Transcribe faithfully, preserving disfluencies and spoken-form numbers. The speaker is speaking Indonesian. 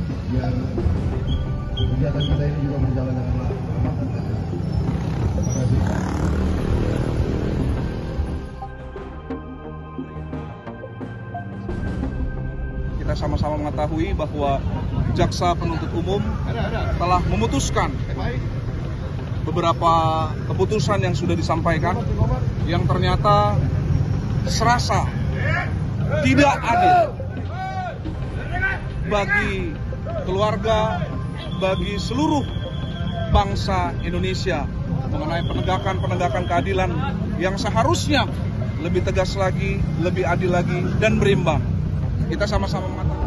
biar kegiatan kita ini juga berjalan dengan aman dan lancar. Terima kasih. Kita sama-sama mengetahui bahwa jaksa penuntut umum telah memutuskan beberapa keputusan yang sudah disampaikan yang ternyata serasa tidak adil bagi keluarga, bagi seluruh bangsa Indonesia mengenai penegakan-penegakan keadilan yang seharusnya lebih tegas lagi, lebih adil lagi, dan berimbang. Kita sama-sama mengatakan